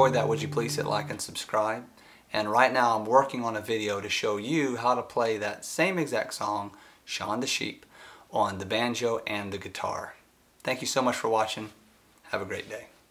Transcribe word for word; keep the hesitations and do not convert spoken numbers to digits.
enjoyed that, would you please hit like and subscribe? And right now I'm working on a video to show you how to play that same exact song, Shaun the Sheep, on the banjo and the guitar. Thank you so much for watching. Have a great day.